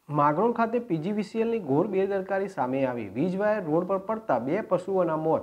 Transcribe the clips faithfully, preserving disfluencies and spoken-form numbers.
માંગરોળ ખાતે પીજીવીસીએલની ઘોર બેદરકારી સામે આવી। વીજ વાયર રોડ પર પડતા બે પશુઓના મોત।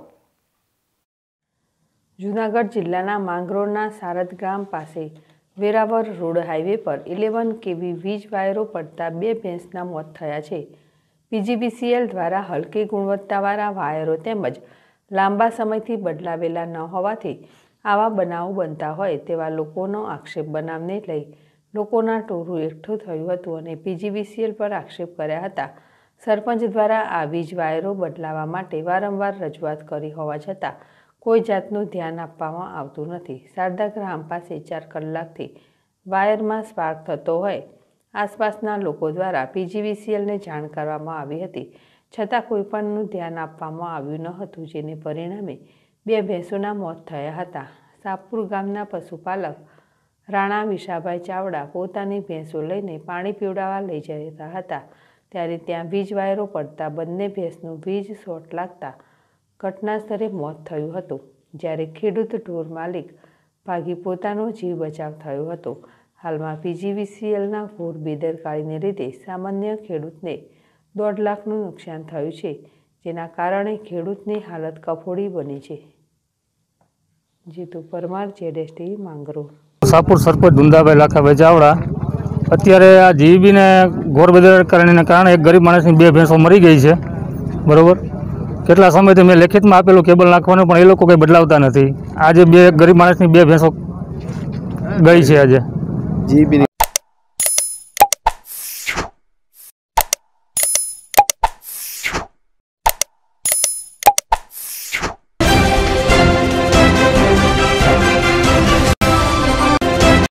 જૂનાગઢ જિલ્લાના માંગરોળના સારદ ગામ પાસે વેરાવળ રોડ હાઈવે પર ઇલેવન કેવી વીજ વાયરો પડતા બે ભેંસના મોત થયા છે। પીજીવીસીએલ દ્વારા હલકી ગુણવત્તાવાળા વાયરો તેમજ લાંબા સમયથી બદલાવેલા ન હોવાથી આવા બનાવો બનતા હોય તેવા લોકોનો આક્ષેપ બનાવને લઈ લોકોના ટોળું એકઠું થયું હતું અને પીજીવીસીએલ પર આક્ષેપ કર્યા હતા। સરપંચ દ્વારા આ વીજ વાયરો બદલાવા માટે વારંવાર રજૂઆત કરી હોવા છતાં કોઈ જાતનું ધ્યાન આપવામાં આવતું નથી। શારદા ગ્રામ પાસે ચાર કલાકથી વાયરમાં સ્પાર્ક થતો હોય આસપાસના લોકો દ્વારા પીજીવીસીએલને જાણ કરવામાં આવી હતી, છતાં કોઈ પણનું ધ્યાન આપવામાં આવ્યું ન હતું, જેને પરિણામે બે ભેંસોના મોત થયા હતા। સાપુર ગામના પશુપાલક રાણા વિશાભાઈ ચાવડા પોતાની ભેંસો લઈને પાણી પીવડાવવા લઈ જતા હતા ત્યારે ત્યાં વીજ વાયરો પડતા બંને ભેંસનું વીજ શોર્ટ લાગતા ઘટના સ્થળે મોત થયું હતું, જ્યારે ખેડૂત ઢોર માલિક ભાગી પોતાનો જીવ બચાવ થયો હતો। હાલમાં પીજીવીસીએલના ઘોર બેદરકારીને લીધે સામાન્ય ખેડૂતને દોઢ લાખનું નુકસાન થયું છે, જેના કારણે ખેડૂતની હાલત કફોડી બની છે। જીતુ પરમાર, જેડેશ ટીવી, માંગરોળ। સાપુર સરપંચ ધુંધાભાઈ લાખાભાઈ ચાવડા। અત્યારે આ જીવીબીને ઘોર બેદરકારીને કારણે એક ગરીબ માણસની બે ભેંસો મરી ગઈ છે, બરાબર। કેટલા સમયથી મેં લેખિતમાં આપેલું કેબલ નાખવાનું, પણ એ લોકો કંઈ બદલાવતા નથી। આજે બે ગરીબ માણસની બે ભેંસો ગઈ છે આજે જીવીબી।